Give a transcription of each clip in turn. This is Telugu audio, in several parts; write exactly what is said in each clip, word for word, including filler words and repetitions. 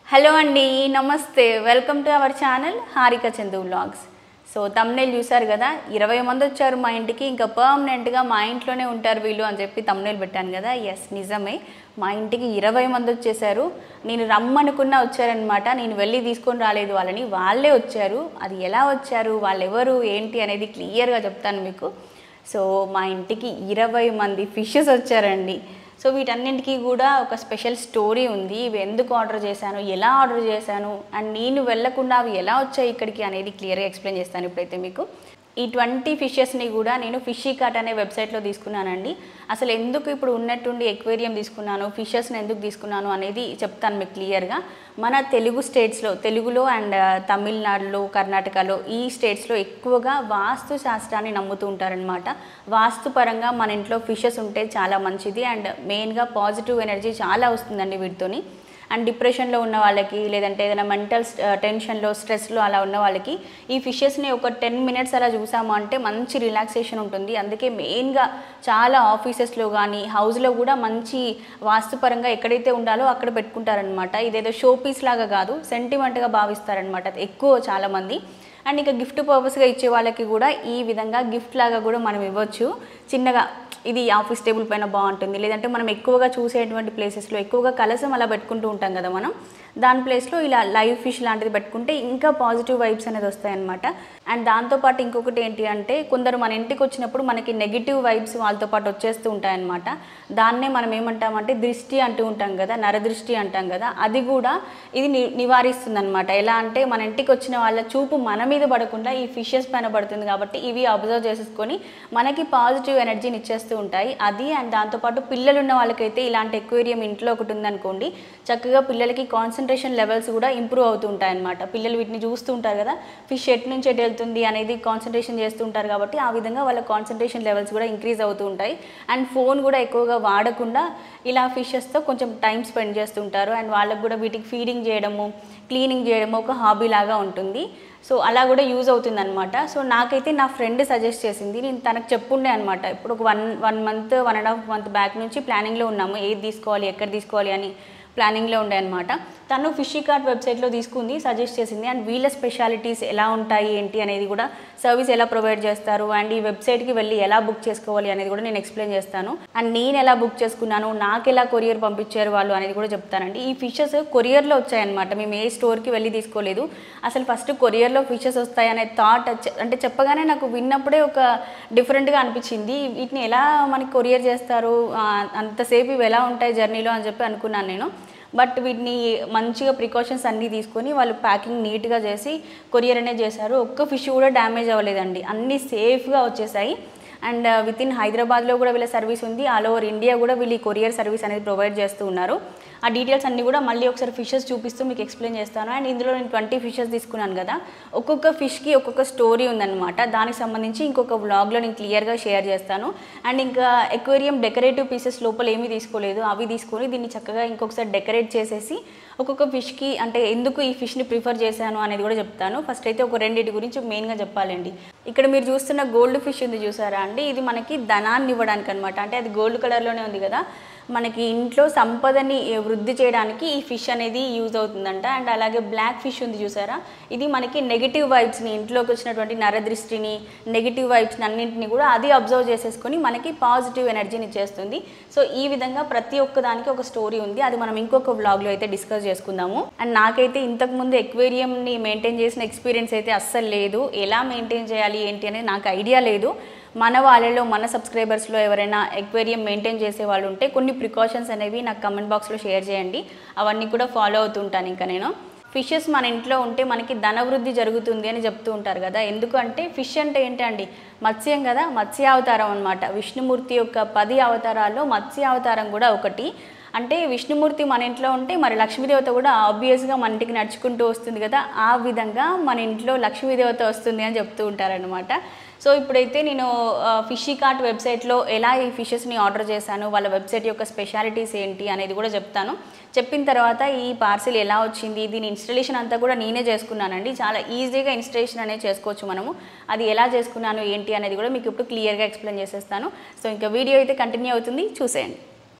హలో అండి, నమస్తే. Welcome to our channel Harika Chandu vlogs. So thumbnail చూసారు కదా, ఇరవై మంది వచ్చారు మా ఇంటికి, ఇంకా పర్మనెంట్గా మా ఇంట్లోనే ఉంటారు వీళ్ళు అని చెప్పి తమ్నేల్ పెట్టాను కదా. ఎస్, నిజమే, మా ఇంటికి ఇరవై మంది వచ్చేసారు. నేను రమ్మనుకున్నా వచ్చారనమాట. నేను వెళ్ళి తీసుకొని రాలేదు వాళ్ళని, వాళ్ళే వచ్చారు. అది ఎలా వచ్చారు, వాళ్ళు ఎవరు ఏంటి అనేది క్లియర్గా చెప్తాను మీకు. సో మా ఇంటికి ఇరవై మంది ఫిషెస్ వచ్చారండి. సో వీటన్నింటికి కూడా ఒక స్పెషల్ స్టోరీ ఉంది. ఇవి ఎందుకు ఆర్డర్ చేశాను, ఎలా ఆర్డర్ చేశాను, అండ్ నేను వెళ్ళకుండా అవి ఎలా వచ్చాయి ఇక్కడికి అనేది క్లియర్గా ఎక్స్ప్లెయిన్ చేస్తాను ఇప్పుడైతే మీకు. ఈ ట్వంటీ ఫిషెస్ని కూడా నేను ఫిషీ కార్ట్ అనే వెబ్సైట్లో తీసుకున్నానండి. అసలు ఎందుకు ఇప్పుడు ఉన్నట్టుండి ఎక్వేరియం తీసుకున్నాను, ఫిషెస్ని ఎందుకు తీసుకున్నాను అనేది చెప్తాను మీకు క్లియర్గా. మన తెలుగు స్టేట్స్లో, తెలుగులో అండ్ తమిళనాడులో, కర్ణాటకలో, ఈ స్టేట్స్లో ఎక్కువగా వాస్తు శాస్త్రాన్ని నమ్ముతూ ఉంటారనమాట. వాస్తు పరంగా మన ఇంట్లో ఫిషెస్ ఉంటే చాలా మంచిది అండ్ మెయిన్గా పాజిటివ్ ఎనర్జీ చాలా వస్తుందండి వీటితోని. అండ్ డిప్రెషన్లో ఉన్న వాళ్ళకి, లేదంటే ఏదైనా మెంటల్ టెన్షన్లో, స్ట్రెస్లో అలా ఉన్న వాళ్ళకి ఈ ఫిషెస్ని ఒక టెన్ మినిట్స్ అలా చూసాము అంటే మంచి రిలాక్సేషన్ ఉంటుంది. అందుకే మెయిన్గా చాలా ఆఫీసెస్లో కానీ హౌస్లో కూడా మంచి వాస్తుపరంగా ఎక్కడైతే ఉండాలో అక్కడ పెట్టుకుంటారనమాట. ఇదేదో షో పీస్ లాగా కాదు, సెంటిమెంట్గా భావిస్తారనమాట ఎక్కువ చాలామంది. అండ్ ఇంకా గిఫ్ట్ పర్పస్గా ఇచ్చే వాళ్ళకి కూడా ఈ విధంగా గిఫ్ట్ లాగా కూడా మనం ఇవ్వచ్చు చిన్నగా. ఇది ఆఫీస్ టేబుల్ పైన బాగుంటుంది, లేదంటే మనం ఎక్కువగా చూసేటువంటి ప్లేసెస్లో ఎక్కువగా కలసం అలా పెట్టుకుంటూ ఉంటాం కదా మనం, దాని ప్లేస్లో ఇలా లైవ్ ఫిష్ లాంటిది పెట్టుకుంటే ఇంకా పాజిటివ్ వైబ్స్ అనేది వస్తాయన్నమాట. అండ్ దాంతోపాటు ఇంకొకటి ఏంటి అంటే, కొందరు మన ఇంటికి వచ్చినప్పుడు మనకి నెగిటివ్ వైబ్స్ వాళ్ళతో పాటు వచ్చేస్తూ ఉంటాయన్నమాట. దాన్నే మనం ఏమంటామంటే దృష్టి అంటూ ఉంటాం కదా, నరదృష్టి అంటాం కదా, అది కూడా ఇది ని నివారిస్తుంది అనమాట. ఎలా అంటే మన ఇంటికి వచ్చిన వాళ్ళ చూపు మన మీద పడకుండా ఈ ఫిషెస్ పైన పడుతుంది కాబట్టి ఇవి అబ్జర్వ్ చేసేసుకొని మనకి పాజిటివ్ ఎనర్జీని ఇచ్చేస్తూ ఉంటాయి. అది అండ్ దాంతోపాటు పిల్లలు ఉన్న వాళ్ళకైతే ఇలాంటి ఎక్వేరియం ఇంట్లో ఒకటి ఉందనుకోండి, చక్కగా పిల్లలకి కాన్సన్ట్రేషన్ లెవెల్స్ కూడా ఇంప్రూవ్ అవుతూ ఉంటాయి అనమాట. పిల్లలు వీటిని చూస్తూ ఉంటారు కదా, ఫిష్ ఎటు నుంచి ఎటు వెళ్తుంది అనేది కాన్సన్ట్రేషన్ చేస్తూ ఉంటారు కాబట్టి ఆ విధంగా వాళ్ళ కాన్సన్ట్రేషన్ లెవెల్స్ కూడా ఇంక్రీజ్ అవుతూ ఉంటాయి. అండ్ ఫోన్ కూడా ఎక్కువగా వాడకుండా ఇలా ఫిషెస్తో కొంచెం టైం స్పెండ్ చేస్తుంటారు. అండ్ వాళ్ళకు కూడా వీటికి ఫీడింగ్ చేయడము, క్లీనింగ్ చేయడము ఒక హాబీ లాగా ఉంటుంది. సో అలా కూడా యూజ్ అవుతుంది అనమాట. సో నాకైతే నా ఫ్రెండ్ సజెస్ట్ చేసింది, నేను తనకు చెప్పుండే అనమాట. ఇప్పుడు ఒక one one month one and half month back నుంచి ప్లానింగ్లో ఉన్నాము, ఏది తీసుకోవాలి, ఎక్కడ తీసుకోవాలి అని ప్లానింగ్లో ఉండే అనమాట. తను ఫిషీ కార్ట్ వెబ్సైట్లో తీసుకుంది, సజెస్ట్ చేసింది. అండ్ వీళ్ళ స్పెషాలిటీస్ ఎలా ఉంటాయి ఏంటి అనేది కూడా, సర్వీస్ ఎలా ప్రొవైడ్ చేస్తారు, అండ్ ఈ వెబ్సైట్కి వెళ్ళి ఎలా బుక్ చేసుకోవాలి అనేది కూడా నేను ఎక్స్ప్లెయిన్ చేస్తాను. అండ్ నేను ఎలా బుక్ చేసుకున్నాను, నాకు ఎలా కొరియర్ పంపించారు వాళ్ళు అనేది కూడా చెప్తానండి. ఈ ఫిషెస్ కొరియర్లో వచ్చాయన్నమాట, మేము ఏ స్టోర్కి వెళ్ళి తీసుకోలేదు. అసలు ఫస్ట్ కొరియర్లో ఫిషెస్ వస్తాయనే థాట్ అంటే చెప్పగానే నాకు విన్నప్పుడే ఒక డిఫరెంట్గా అనిపించింది. వీటిని ఎలా మనకి కొరియర్ చేస్తారు, అంతసేపు ఇవి ఎలా ఉంటాయి జర్నీలో అని చెప్పి అనుకున్నాను నేను. బట్ వీటిని మంచిగా ప్రికాషన్స్ అన్నీ తీసుకొని వాళ్ళు ప్యాకింగ్ నీట్గా చేసి కొరియర్ అనేది చేశారు. ఒక్క ఫిష్ కూడా డ్యామేజ్ అవ్వలేదండి, అన్నీ సేఫ్గా వచ్చేసాయి. అండ్ విత్ ఇన్ హైదరాబాద్లో కూడా వీళ్ళ సర్వీస్ ఉంది, ఆల్ ఓవర్ ఇండియా కూడా వీళ్ళు ఈ కొరియర్ సర్వీస్ అనేది ప్రొవైడ్ చేస్తూ ఉన్నారు. ఆ డీటెయిల్స్ అన్నీ కూడా మళ్ళీ ఒకసారి ఫిషెస్ చూపిస్తూ మీకు ఎక్స్ప్లెయిన్ చేస్తాను. అండ్ ఇందులో నేను ట్వంటీ ఫిషెస్ తీసుకున్నాను కదా, ఒక్కొక్క ఫిష్కి ఒక్కొక్క స్టోరీ ఉందన్నమాట. దానికి సంబంధించి ఇంకొక వ్లాగ్లో నేను క్లియర్గా షేర్ చేస్తాను. అండ్ ఇంకా ఎక్వేరియం డెకరేటివ్ పీసెస్ లోపల ఏమీ తీసుకోలేదు, అవి తీసుకొని దీన్ని చక్కగా ఇంకొకసారి డెకరేట్ చేసేసి ఒక్కొక్క ఫిష్కి అంటే ఎందుకు ఈ ఫిష్ని ప్రిఫర్ చేశాను అనేది కూడా చెప్తాను. ఫస్ట్ అయితే ఒక రెండింటి గురించి మెయిన్గా చెప్పాలండి. ఇక్కడ మీరు చూస్తున్న గోల్డ్ ఫిష్ ఉంది చూసారా అండి, ఇది మనకి ధనాన్ని ఇవ్వడానికి అనమాట. అంటే అది గోల్డ్ కలర్లోనే ఉంది కదా, మనకి ఇంట్లో సంపదని వృద్ధి చేయడానికి ఈ ఫిష్ అనేది యూజ్ అవుతుందంట. అండ్ అలాగే బ్లాక్ ఫిష్ ఉంది చూసారా, ఇది మనకి నెగిటివ్ వైబ్స్ని, ఇంట్లోకి వచ్చినటువంటి నరదృష్టిని, నెగిటివ్ వైబ్స్ని అన్నింటినీ కూడా అది అబ్జర్వ్ చేసేసుకొని మనకి పాజిటివ్ ఎనర్జీని ఇచ్చేస్తుంది. సో ఈ విధంగా ప్రతి ఒక్క దానికి ఒక స్టోరీ ఉంది, అది మనం ఇంకొక వ్లాగ్లో అయితే డిస్కస్ చేసుకుందాము. అండ్ నాకైతే ఇంతకుముందు ఎక్వేరియంని మెయింటైన్ చేసిన ఎక్స్పీరియన్స్ అయితే అస్సలు లేదు. ఎలా మెయింటైన్ చేయాలి ఏంటి అనేది నాకు ఐడియా లేదు. మన వాళ్ళలో, మన సబ్స్క్రైబర్స్లో ఎవరైనా ఎక్వేరియం మెయింటైన్ చేసే వాళ్ళు ఉంటే కొన్ని ప్రికాషన్స్ అనేవి నాకు కమెంట్ బాక్స్లో షేర్ చేయండి, అవన్నీ కూడా ఫాలో అవుతుంటాను. ఇంకా నేను ఫిషెస్ మన ఇంట్లో ఉంటే మనకి ధనవృద్ధి జరుగుతుంది అని చెప్తూ ఉంటారు కదా. ఎందుకంటే ఫిష్ అంటే ఏంటండి, మత్స్యం కదా, మత్స్య అవతారం అనమాట. విష్ణుమూర్తి యొక్క పది అవతారాల్లో మత్స్య అవతారం కూడా ఒకటి. అంటే విష్ణుమూర్తి మన ఇంట్లో ఉంటే మరి లక్ష్మీదేవత కూడా ఆబ్వియస్గా మన ఇంటికి నడుచుకుంటూ వస్తుంది కదా, ఆ విధంగా మన ఇంట్లో లక్ష్మీదేవత వస్తుంది అని చెప్తూ ఉంటారనమాట. సో ఇప్పుడైతే నేను ఫిషీ కార్ట్ వెబ్సైట్లో ఎలా ఈ ఫిషెస్ని ఆర్డర్ చేశాను, వాళ్ళ వెబ్సైట్ యొక్క స్పెషాలిటీస్ ఏంటి అనేది కూడా చెప్తాను. చెప్పిన తర్వాత ఈ పార్సిల్ ఎలా వచ్చింది, దీని ఇన్స్టలేషన్ అంతా కూడా నేనే చేసుకున్నానండి. చాలా ఈజీగా ఇన్స్టలేషన్ అనేది చేసుకోవచ్చు మనము. అది ఎలా చేసుకున్నాను ఏంటి అనేది కూడా మీకు ఇప్పుడు క్లియర్గా ఎక్స్ప్లెయిన్ చేసేస్తాను. సో ఇంకా వీడియో అయితే కంటిన్యూ అవుతుంది, చూసేయండి.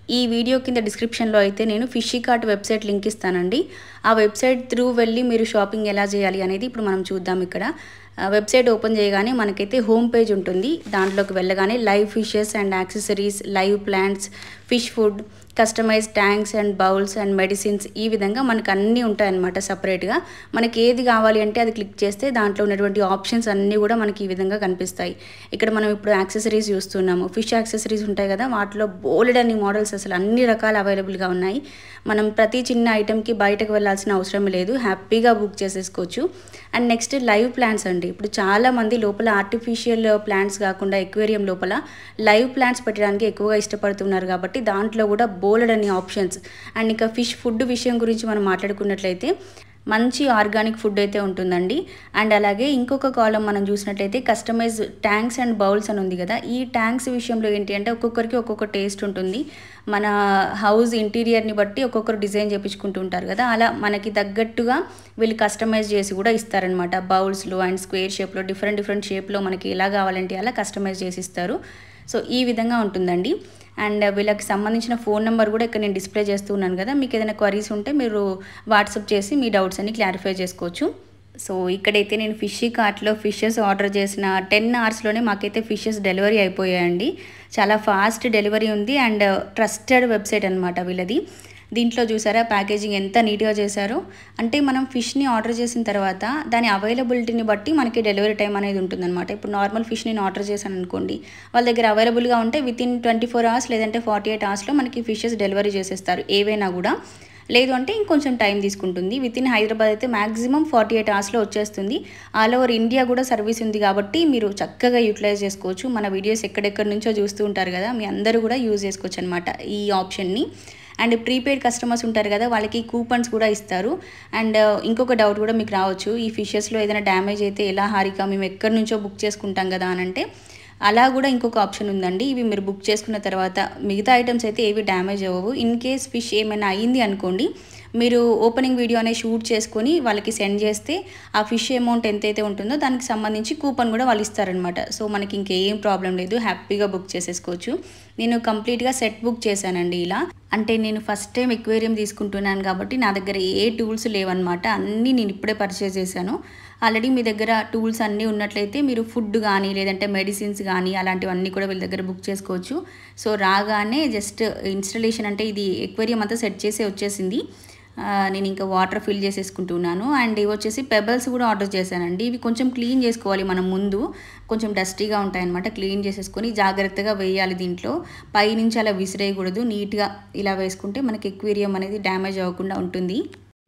ఈ వీడియో కింద డిస్క్రిప్షన్లో అయితే నేను ఫిషీ కార్ట్ వెబ్సైట్ లింక్ ఇస్తానండి. ఆ వెబ్సైట్ త్రూ వెళ్ళి మీరు షాపింగ్ ఎలా చేయాలి అనేది ఇప్పుడు మనం చూద్దాం. ఇక్కడ వెబ్సైట్ ఓపెన్ చేయగానే మనకైతే హోమ్ పేజ్ ఉంటుంది. దాంట్లోకి వెళ్ళగానే live fishes and accessories, live plants, fish food, customize tanks and bowls and medicines, ఈ విధంగా మనకు అన్నీ ఉంటాయన్నమాట సపరేట్గా. మనకి ఏది కావాలి అంటే అది క్లిక్ చేస్తే దాంట్లో ఉన్నటువంటి ఆప్షన్స్ అన్నీ కూడా మనకి ఈ విధంగా కనిపిస్తాయి. ఇక్కడ మనం ఇప్పుడు యాక్సెసరీస్ చూస్తున్నాము. ఫిష్ యాక్సెసరీస్ ఉంటాయి కదా, వాటిలో బోల్డ్ అన్ని మోడల్స్ అసలు అన్ని రకాలు అవైలబుల్గా ఉన్నాయి. మనం ప్రతి చిన్న ఐటెంకి బయటకు వెళ్ళాల్సిన అవసరం లేదు, హ్యాపీగా బుక్ చేసేసుకోవచ్చు. అండ్ నెక్స్ట్ లైవ్ ప్లాంట్స్ అండి. ఇప్పుడు చాలామంది లోపల ఆర్టిఫిషియల్ ప్లాంట్స్ కాకుండా ఎక్వేరియం లోపల లైవ్ ప్లాంట్స్ పెట్టడానికి ఎక్కువగా ఇష్టపడుతున్నారు కాబట్టి దాంట్లో కూడా బోలెడ్ అన్ని ఆప్షన్స్. అండ్ ఇంకా ఫిష్ ఫుడ్ విషయం గురించి మనం మాట్లాడుకున్నట్లయితే మంచి ఆర్గానిక్ ఫుడ్ అయితే ఉంటుందండి. అండ్ అలాగే ఇంకొక కాలం మనం చూసినట్లయితే కస్టమైజ్ ట్యాంక్స్ అండ్ బౌల్స్ అని ఉంది కదా. ఈ ట్యాంక్స్ విషయంలో ఏంటి అంటే ఒక్కొక్కరికి ఒక్కొక్క టేస్ట్ ఉంటుంది. మన హౌస్ ఇంటీరియర్ని బట్టి ఒక్కొక్కరు డిజైన్ చేయించుకుంటూ ఉంటారు కదా, అలా మనకి తగ్గట్టుగా వీళ్ళు కస్టమైజ్ చేసి కూడా ఇస్తారనమాట. బౌల్స్లో అండ్ స్క్వేర్ షేప్లో డిఫరెంట్ డిఫరెంట్ షేప్లో మనకి ఎలా కావాలంటే అలా కస్టమైజ్ చేసి ఇస్తారు. సో ఈ విధంగా ఉంటుందండి. అండ్ వీళ్ళకి సంబంధించిన ఫోన్ నెంబర్ కూడా ఇక్కడ నేను డిస్ప్లే చేస్తున్నాను కదా. మీకు ఏదైనా క్వరీస్ ఉంటే మీరు వాట్సాప్ చేసి మీ డౌట్స్ అన్ని క్లారిఫై చేసుకోవచ్చు. సో ఇక్కడైతే నేను ఫిషీ కార్ట్లో ఫిషెస్ ఆర్డర్ చేసిన టెన్ అవర్స్లోనే మాకైతే ఫిషెస్ డెలివరీ అయిపోయాయండి. చాలా ఫాస్ట్ డెలివరీ ఉంది అండ్ ట్రస్టెడ్ వెబ్సైట్ అనమాట వీళ్ళది. దీంట్లో చూసారా ప్యాకేజింగ్ ఎంత నీట్గా చేశారో. అంటే మనం ఫిష్ని ఆర్డర్ చేసిన తర్వాత దాని అవైలబిలిటీని బట్టి మనకి డెలివరీ టైం అనేది ఉంటుందన్నమాట. ఇప్పుడు నార్మల్ ఫిష్ నేను ఆర్డర్ చేశాను అనుకోండి, వాళ్ళ దగ్గర అవైలబుల్గా ఉంటే within twenty four hours లేదంటే ఫార్టీ ఎయిట్ అవర్స్లో మనకి ఫిషెస్ డెలివరీ చేసేస్తారు ఏవైనా కూడా. లేదు అంటే ఇంకొంచెం టైం తీసుకుంటుంది. విత్ ఇన్ హైదరాబాద్ అయితే మ్యాక్సిమం ఫార్టీ ఎయిట్ అవర్స్లో వచ్చేస్తుంది. ఆల్ ఓవర్ ఇండియా కూడా సర్వీస్ ఉంది కాబట్టి మీరు చక్కగా యూటిలైజ్ చేసుకోవచ్చు. మన వీడియోస్ ఎక్కడెక్కడి నుంచో చూస్తూ ఉంటారు కదా, మీ అందరూ కూడా యూజ్ చేసుకోవచ్చు అనమాట ఈ ఆప్షన్ని. అండ్ ప్రీపెయిడ్ కస్టమర్స్ ఉంటారు కదా, వాళ్ళకి కూపన్స్ కూడా ఇస్తారు. అండ్ ఇంకొక డౌట్ కూడా మీకు రావచ్చు, ఈ ఫిషెస్లో ఏదైనా డ్యామేజ్ అయితే ఎలా హారిక, మేము ఎక్కడి నుంచో బుక్ చేసుకుంటాం కదా అని అంటే అలా కూడా ఇంకొక ఆప్షన్ ఉందండి. ఇవి మీరు బుక్ చేసుకున్న తర్వాత మిగతా ఐటమ్స్ అయితే ఏవి డ్యామేజ్ అవ్వవు. ఇన్ కేస్ ఫిష్ ఏమైనా అయ్యింది అనుకోండి, మీరు ఓపెనింగ్ వీడియో అనేది షూట్ చేసుకొని వాళ్ళకి సెండ్ చేస్తే ఆ ఫిష్ అమౌంట్ ఎంతైతే ఉంటుందో దానికి సంబంధించి కూపన్ కూడా వాళ్ళు ఇస్తారనమాట. సో మనకి ఇంకేం ప్రాబ్లం లేదు, హ్యాపీగా బుక్ చేసేసుకోవచ్చు. నేను కంప్లీట్గా సెట్ బుక్ చేశానండి ఇలా. అంటే నేను ఫస్ట్ టైం ఎక్వేరియం తీసుకుంటున్నాను కాబట్టి నా దగ్గర ఏ టూల్స్ లేవన్నమాట, అన్నీ నేను ఇప్పుడే పర్చేస్ చేశాను. ఆల్రెడీ మీ దగ్గర టూల్స్ అన్నీ ఉన్నట్లయితే మీరు ఫుడ్ కానీ లేదంటే మెడిసిన్స్ కానీ అలాంటివన్నీ కూడా వీళ్ళ దగ్గర బుక్ చేసుకోవచ్చు. సో రాగానే జస్ట్ ఇన్స్టలేషన్ అంటే ఇది ఎక్వేరియం అంతా సెట్ చేసే వచ్చేసింది. నేను ఇంకా వాటర్ ఫిల్ చేసేసుకుంటున్నాను. అండ్ ఇవి వచ్చేసి పెబల్స్ కూడా ఆర్డర్ చేశానండి. ఇవి కొంచెం క్లీన్ చేసుకోవాలి మనం ముందు, కొంచెం డస్టీగా ఉంటాయన్నమాట. క్లీన్ చేసేసుకొని జాగ్రత్తగా వేయాలి దీంట్లో. పైనుంచి అలా విసిరేయకూడదు, నీట్గా ఇలా వేసుకుంటే మనకి ఎక్వేరియం అనేది డ్యామేజ్ అవ్వకుండా ఉంటుంది.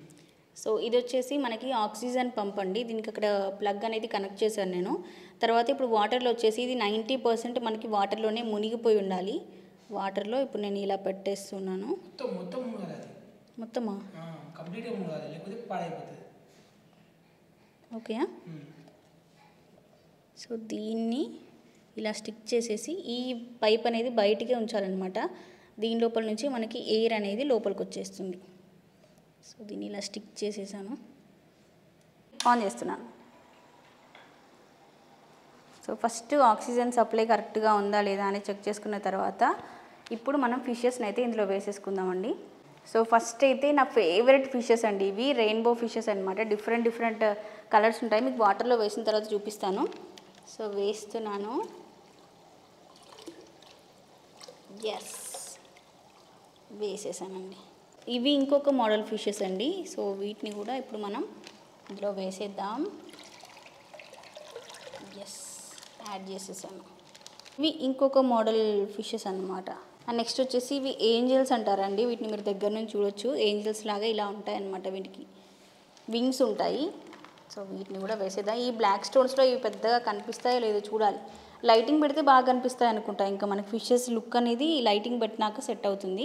సో ఇది వచ్చేసి మనకి ఆక్సిజన్ పంప్ అండి. దీనికి అక్కడ ప్లగ్ అనేది కనెక్ట్ చేశాను నేను. తర్వాత ఇప్పుడు వాటర్లో వచ్చేసి ఇది నైంటీ పర్సెంట్ మనకి వాటర్లోనే మునిగిపోయి ఉండాలి. వాటర్లో ఇప్పుడు నేను ఇలా పెట్టేస్తున్నాను. మొత్తమా? ఓకే. సో దీన్ని ఇలా స్టిక్ చేసేసి ఈ పైప్ అనేది బయటికే ఉంచాలన్నమాట. దీని లోపల నుంచి మనకి ఎయిర్ అనేది లోపలికి వచ్చేస్తుంది. సో దీన్ని ఇలా స్టిక్ చేసేసాను, ఆన్ చేస్తున్నాను. సో ఫస్ట్ ఆక్సిజన్ సప్లై కరెక్ట్గా ఉందా లేదా అని చెక్ చేసుకున్న తర్వాత ఇప్పుడు మనం ఫిషెస్ని అయితే ఇందులో వేసేసుకుందామండి. సో ఫస్ట్ అయితే నా ఫేవరెట్ ఫిషెస్ అండి ఇవి, రెయిన్బో ఫిషెస్ అనమాట. డిఫరెంట్ డిఫరెంట్ కలర్స్ ఉంటాయి, మీకు వాటర్లో వేసిన తర్వాత చూపిస్తాను. సో వేస్తున్నాను. ఎస్, వేసేసానండి. ఇవి ఇంకొక మోడల్ ఫిషెస్ అండి. సో వీటిని కూడా ఇప్పుడు మనం ఇందులో వేసేద్దాం. ఎస్, యాడ్ చేసేసాను. ఇవి ఇంకొక మోడల్ ఫిషెస్ అన్నమాట. అండ్ నెక్స్ట్ వచ్చేసి ఇవి ఏంజల్స్ అంటారండి. వీటిని మీరు దగ్గర నుంచి చూడొచ్చు. ఏంజల్స్ లాగా ఇలా ఉంటాయి అన్నమాట, వీటికి వింగ్స్ ఉంటాయి. సో వీటిని కూడా వేసేద్దాం. ఈ బ్లాక్ స్టోన్స్లో ఇవి పెద్దగా కనిపిస్తాయో లేదో చూడాలి. లైటింగ్ పెడితే బాగా కనిపిస్తాయి అనుకుంటా. ఇంకా మనకి ఫిషెస్ లుక్ అనేది లైటింగ్ పెట్టినాక సెట్ అవుతుంది.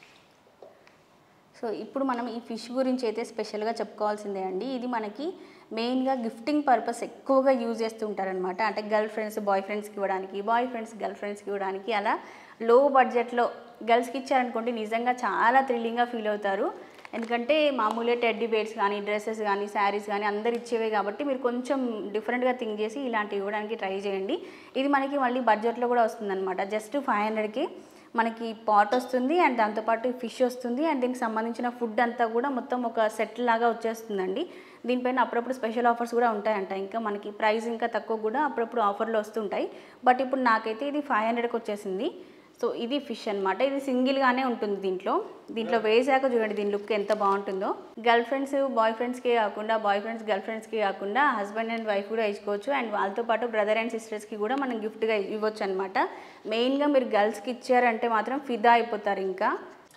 సో ఇప్పుడు మనం ఈ ఫిష్ గురించి అయితే స్పెషల్గా చెప్పుకోవాల్సిందే అండి. ఇది మనకి మెయిన్గా గిఫ్టింగ్ పర్పస్ ఎక్కువగా యూజ్ చేస్తూ ఉంటారనమాట. అంటే గర్ల్ ఫ్రెండ్స్ బాయ్ ఫ్రెండ్స్కి ఇవ్వడానికి, బాయ్ ఫ్రెండ్స్ గర్ల్ ఫ్రెండ్స్కి ఇవ్వడానికి, అలా లో బడ్జెట్లో గర్ల్స్కి ఇచ్చారనుకోండి నిజంగా చాలా థ్రిల్లింగ్గా ఫీల్ అవుతారు. ఎందుకంటే మామూలుగా టెడ్డీ బేర్స్ కానీ, డ్రెస్సెస్ కానీ, శారీస్ కానీ అందరు ఇచ్చేవే కాబట్టి మీరు కొంచెం డిఫరెంట్గా థింక్ చేసి ఇలాంటివి ఇవ్వడానికి ట్రై చేయండి. ఇది మనకి మళ్ళీ బడ్జెట్లో కూడా వస్తుందన్నమాట. జస్ట్ ఫైవ్ హండ్రెడ్కి మనకి పాట్ వస్తుంది అండ్ దాంతోపాటు ఫిష్ వస్తుంది అండ్ దీనికి సంబంధించిన ఫుడ్ అంతా కూడా మొత్తం ఒక సెట్ లాగా వచ్చేస్తుందండి. దీనిపైన అప్పుడప్పుడు స్పెషల్ ఆఫర్స్ కూడా ఉంటాయంట. ఇంకా మనకి ప్రైస్ ఇంకా తక్కువ కూడా అప్పుడప్పుడు ఆఫర్లు వస్తుంటాయి. బట్ ఇప్పుడు నాకైతే ఇది ఫైవ్ హండ్రెడ్కి వచ్చేసింది. సో ఇది ఫిష్ అనమాట. ఇది సింగిల్గానే ఉంటుంది దీంట్లో. దీంట్లో వేసాక చూడండి దీని లుక్ ఎంత బాగుంటుందో. గర్ల్ ఫ్రెండ్స్ బాయ్ ఫ్రెండ్స్కి కాకుండా బాయ్ ఫ్రెండ్స్ గర్ల్ ఫ్రెండ్స్కి కాకుండా హస్బెండ్ అండ్ వైఫ్ కూడా ఇచ్చుకోవచ్చు. అండ్ వాళ్ళతో పాటు బ్రదర్ అండ్ సిస్టర్స్కి కూడా మనం గిఫ్ట్గా ఇవ్వచ్చు అనమాట. మెయిన్గా మీరు గర్ల్స్కి ఇచ్చారంటే మాత్రం ఫిదా అయిపోతారు. ఇంకా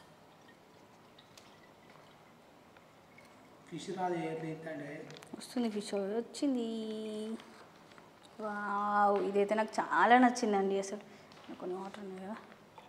ఫిష్ వస్తుంది, ఫిష్ వచ్చింది. వావ్, ఇదైతే నాకు చాలా నచ్చిందండి. అసలు కొన్ని వాటర్ ఉన్నాయి కదా,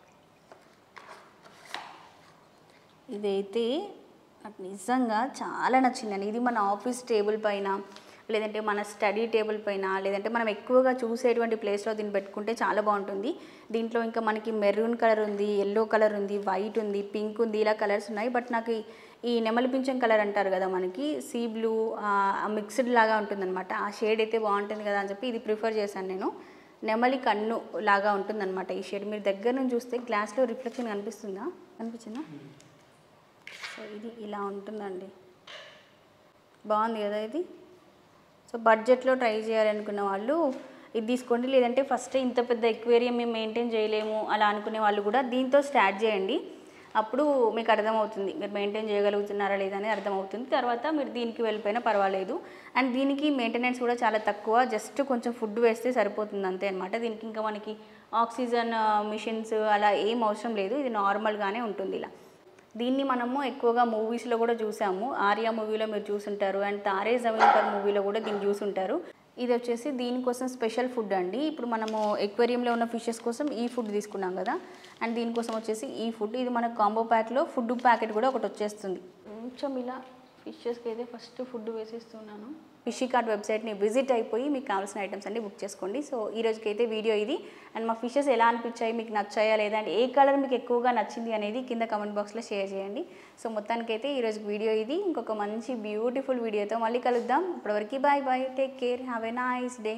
ఇదైతే నాకు నిజంగా చాలా నచ్చిందండి. ఇది మన ఆఫీస్ టేబుల్ పైన, లేదంటే మన స్టడీ టేబుల్ పైన, లేదంటే మనం ఎక్కువగా చూసేటువంటి ప్లేస్లో దీన్ని పెట్టుకుంటే చాలా బాగుంటుంది. దీంట్లో ఇంకా మనకి మెరూన్ కలర్ ఉంది, ఎల్లో కలర్ ఉంది, వైట్ ఉంది, పింక్ ఉంది, ఇలా కలర్స్ ఉన్నాయి. బట్ నాకు ఈ నెమలి పింఛం కలర్ అంటారు కదా మనకి, సీ బ్లూ మిక్స్డ్ లాగా ఉంటుందన్నమాట. ఆ షేడ్ అయితే బాగుంటుంది కదా అని చెప్పి ఇది ప్రిఫర్ చేశాను నేను. నెమలి కన్ను లాగా ఉంటుందన్నమాట ఈ షేడ్. మీరు దగ్గర నుంచి చూస్తే గ్లాస్లో రిఫ్లెక్షన్ కనిపిస్తుందా, కనిపించిందా? సో ఇది ఇలా ఉంటుందండి, బాగుంది కదా ఇది. సో బడ్జెట్లో ట్రై చేయాలనుకున్న వాళ్ళు ఇది తీసుకోండి. లేదంటే ఫస్ట్ ఇంత పెద్ద ఎక్వేరియం మేము మెయింటైన్ చేయలేము అలా అనుకునే వాళ్ళు కూడా దీంతో స్టార్ట్ చేయండి. అప్పుడు మీకు అర్థమవుతుంది మీరు మెయింటైన్ చేయగలుగుతున్నారా లేదా అనేది అర్థమవుతుంది. తర్వాత మీరు దీనికి వెళ్ళిపోయినా పర్వాలేదు. అండ్ దీనికి మెయింటెనెన్స్ కూడా చాలా తక్కువ, జస్ట్ కొంచెం ఫుడ్ వేస్తే సరిపోతుంది అంతే అనమాట. దీనికి ఇంకా మనకి ఆక్సిజన్ మిషన్స్ అలా ఏం అవసరం లేదు, ఇది నార్మల్గానే ఉంటుంది ఇలా. దీన్ని మనము ఎక్కువగా మూవీస్లో కూడా చూసాము. ఆర్యా మూవీలో మీరు చూసుంటారు, అండ్ తారే జమీన్ పర్ మూవీలో కూడా దీన్ని చూసుంటారు. ఇది వచ్చేసి దీనికోసం స్పెషల్ ఫుడ్ అండి. ఇప్పుడు మనము ఎక్వేరియంలో ఉన్న ఫిషెస్ కోసం ఈ ఫుడ్ తీసుకున్నాం కదా, అండ్ దీనికోసం వచ్చేసి ఈ ఫుడ్. ఇది మన కాంబో ప్యాక్లో ఫుడ్ ప్యాకెట్ కూడా ఒకటి వచ్చేస్తుంది. కొంచెం ఇలా ఫిషెస్కి అయితే ఫస్ట్ ఫుడ్ వేసేస్తున్నాను. ఫిషీ కార్ట్ వెబ్సైట్ని విజిట్ అయిపోయి మీకు కావాల్సిన ఐటమ్స్ అన్ని బుక్ చేసుకోండి. సో ఈ రోజుకి అయితే వీడియో ఇది. అండ్ మా ఫిషెస్ ఎలా అనిపించాయి, మీకు నచ్చాయా లేదా, అండ్ ఏ కలర్ మీకు ఎక్కువగా నచ్చింది అనేది కింద కమెంట్ బాక్స్లో షేర్ చేయండి. సో మొత్తానికైతే ఈరోజు వీడియో ఇది. ఇంకొక మంచి బ్యూటిఫుల్ వీడియోతో మళ్ళీ కలుద్దాం. ఇప్పటివరకు bye bye, take care, have a nice day.